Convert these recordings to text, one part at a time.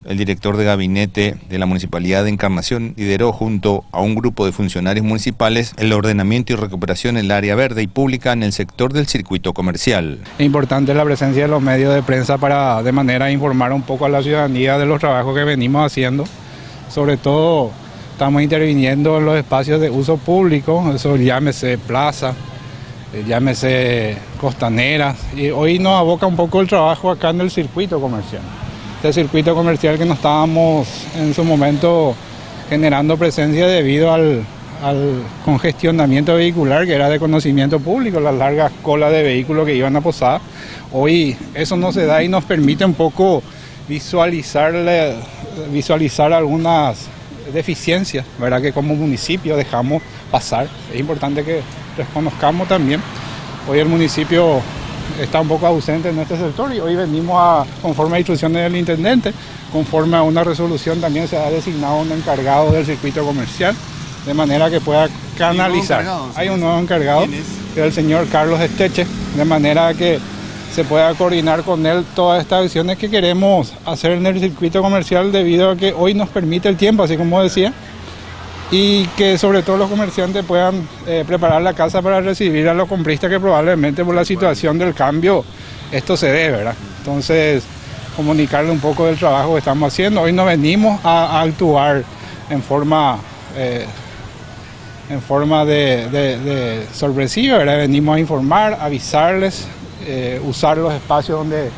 El director de gabinete de la Municipalidad de Encarnación lideró junto a un grupo de funcionarios municipales el ordenamiento y recuperación del área verde y pública en el sector del circuito comercial. Es importante la presencia de los medios de prensa para de manera informar un poco a la ciudadanía de los trabajos que venimos haciendo. Sobre todo estamos interviniendo en los espacios de uso público, eso llámese plaza, llámese costaneras, y hoy nos aboca un poco el trabajo acá en el circuito comercial. Este circuito comercial que no estábamos en su momento generando presencia debido al congestionamiento vehicular que era de conocimiento público, las largas colas de vehículos que iban a Posada. Hoy eso no se da y nos permite un poco visualizar algunas deficiencias, ¿verdad?, que como municipio dejamos pasar. Es importante que reconozcamos también. Hoy el municipio está un poco ausente en este sector y hoy venimos conforme a instrucciones del intendente, conforme a una resolución también se ha designado un encargado del circuito comercial, de manera que pueda canalizar. Hay un nuevo encargado, que es el señor Carlos Esteche, de manera que se pueda coordinar con él todas estas acciones que queremos hacer en el circuito comercial debido a que hoy nos permite el tiempo, así como decía, y que sobre todo los comerciantes puedan preparar la casa para recibir a los compristas que probablemente por la situación del cambio esto se dé, ¿verdad? Entonces, comunicarle un poco del trabajo que estamos haciendo. Hoy no venimos a actuar en forma de sorpresiva, ¿verdad? Venimos a informar, avisarles, usar los espacios donde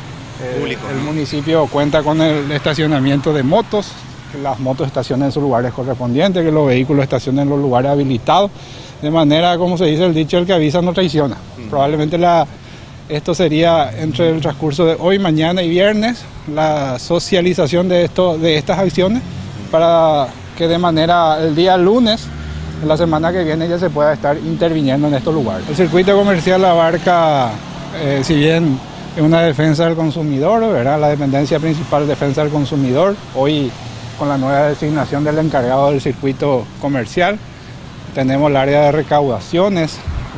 el municipio cuenta con el estacionamiento de motos, que las motos estacionen en sus lugares correspondientes, que los vehículos estacionen en los lugares habilitados, de manera, como se dice el dicho, el que avisa no traiciona. Probablemente esto sería entre el transcurso de hoy, mañana y viernes, la socialización de estas acciones, para que de manera el día lunes, la semana que viene, ya se pueda estar interviniendo en estos lugares. El circuito comercial abarca, si bien es una defensa del consumidor, ¿verdad?, la dependencia principal de defensa del consumidor, hoy con la nueva designación del encargado del circuito comercial, tenemos el área de recaudaciones,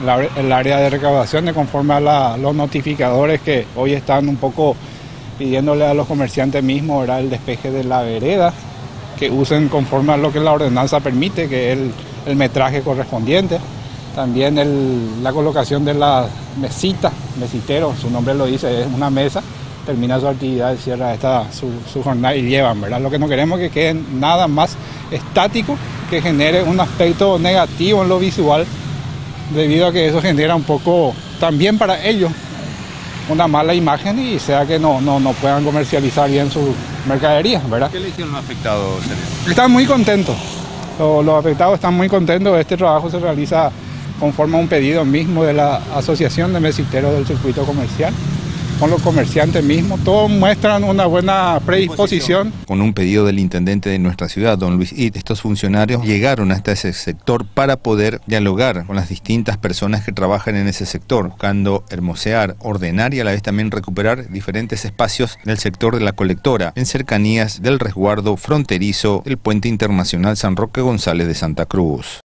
conforme a los notificadores que hoy están un poco pidiéndole a los comerciantes mismos, ¿verdad?, el despeje de la vereda, que usen conforme a lo que la ordenanza permite, que es el metraje correspondiente. También la colocación de las mesiteros, su nombre lo dice, es una mesa, termina su actividad, cierra su jornada y llevan, ¿verdad? Lo que no queremos es que queden nada más estático, que genere un aspecto negativo en lo visual, debido a que eso genera un poco también para ellos una mala imagen y sea que no puedan comercializar bien sus mercaderías, ¿verdad? ¿Qué le dijeron los afectados? Están muy contentos, los afectados están muy contentos. Este trabajo se realiza conforme a un pedido mismo de la Asociación de Mesiteros del Circuito Comercial, con los comerciantes mismos, todos muestran una buena predisposición. Con un pedido del intendente de nuestra ciudad, don Luis Id, estos funcionarios llegaron hasta ese sector para poder dialogar con las distintas personas que trabajan en ese sector, buscando hermosear, ordenar y a la vez también recuperar diferentes espacios del sector de la colectora, en cercanías del resguardo fronterizo del Puente Internacional San Roque González de Santa Cruz.